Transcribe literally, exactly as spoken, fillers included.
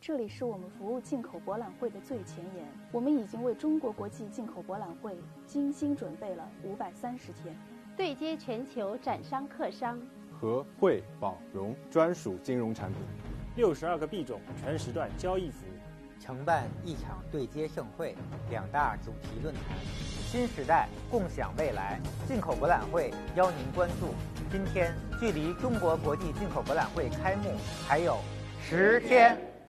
这里是我们服务进口博览会的最前沿，我们已经为中国国际进口博览会精心准备了五百三十天， 对接全球展商客商， 和汇保融专属金融产品， 六十二个币种全时段交易服务， 承办一场对接盛会，两大主题论坛，新时代共享未来。进口博览会邀您关注。今天距离中国国际进口博览会开幕还有十天。